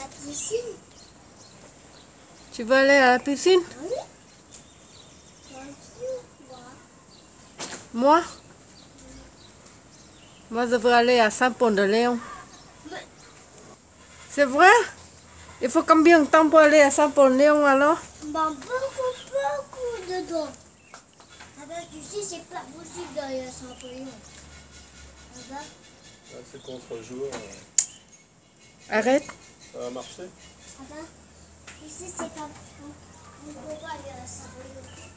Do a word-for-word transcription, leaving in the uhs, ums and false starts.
piscine. Tu veux aller à la piscine? Oui. Moi. Moi? Moi, je veux aller à Saint-Paul-de-Léon. Mais... C'est vrai? Il faut combien de temps pour aller à Saint-Paul-de-Léon alors? Ben, beaucoup, beaucoup dedans. Ah ben, tu sais, c'est pas possible d'aller à Saint-Paul-de-Léon. Ah ben. Là, c'est contre-jour. Arrête. Ça va marcher? Ah ben, tu sais, c'est pas... On ne peut pas aller à Saint-Paul-de-Léon.